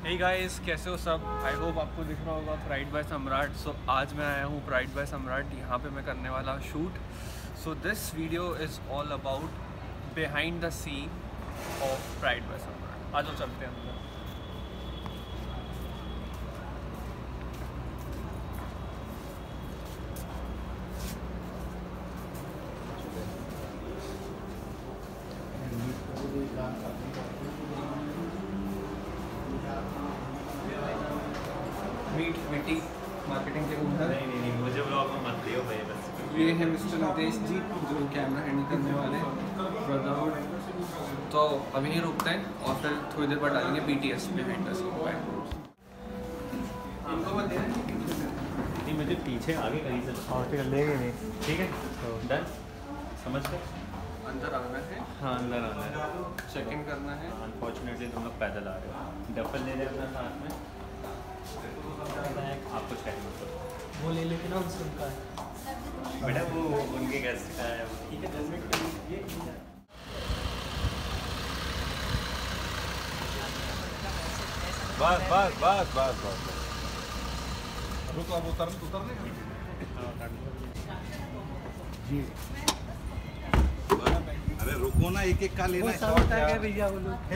Hey guys, कैसे हो सब? आई होप आपको दिख रहा होगा प्राइड बाय सम्राट। सो आज मैं आया हूँ प्राइड बाय सम्राट। यहाँ पे मैं करने वाला shoot. So this video is all about behind the scene of pride by Samrat. आज चलते हैं अंदर। मीट विटी मार्केटिंग के ओनर। नहीं मुझे ब्लॉग में मत लियो भाई बस। ये है मिस्टर नितेश जी जो कैमरा हैंडल करने वाले ब्रदरहुड। तो अभी ही रुकते हैं और फिर थोड़ी देर बाद डालेंगे BTS बिहाइंड द सीन। नहीं मुझे पीछे आगे कहीं से और लेंगे नहीं। ठीक है तो डन समझ कर अंदर आना है। हाँ अंदर आना है, चेक इन करना है। अनफॉर्चुनेटली तुम लोग पैदल आ रहे हो। डफल ले रहे अपना साथ में, आपको चाहिए मतलब वो ले लेके ना उनसे उनका है बेटा, वो उनके गेस्ट का है। ठीक है 10 मिनट ये बस बस बस बस बस रुको, अब उतर जी। अरे रुको ना, एक एक का लेना है। भैया वो लोग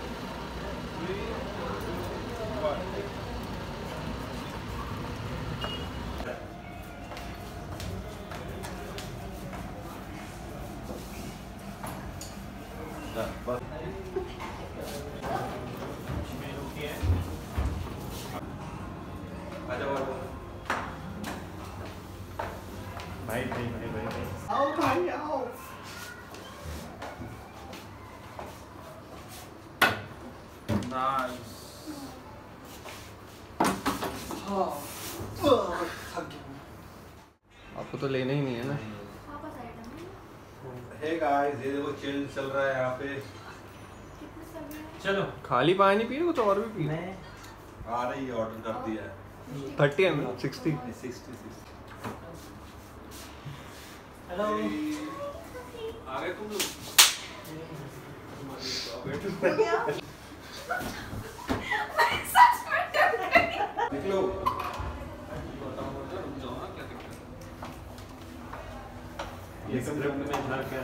भाई भाई भाई भाई भाई आओ भाई आओ। नाइस। आपको तो लेना ही नहीं है ना। हे गाइस, ये देखो चिल चल रहा है यहाँ पे। चलो खाली पानी पी रहे हो तो और भी पी। मैं आ रही है, ऑर्डर कर दिया है। 30 ml 60। 66 हेलो आ गए तुम लोग। निकलो। ये स्क्रिप्ट में था क्या?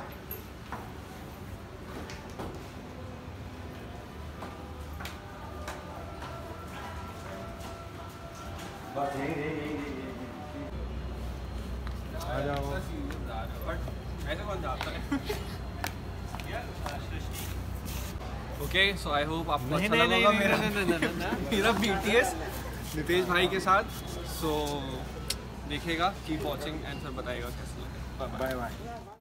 बस यही आ जाओ। ऐसे कौन जाता है? ओके, सो आई होप आपको अच्छा लगा होगा मेरा BTS नितेश भाई के साथ। सो देखिएगा, कीप वॉचिंग एंड फिर बताइएगा कैसा लगे। Bye bye.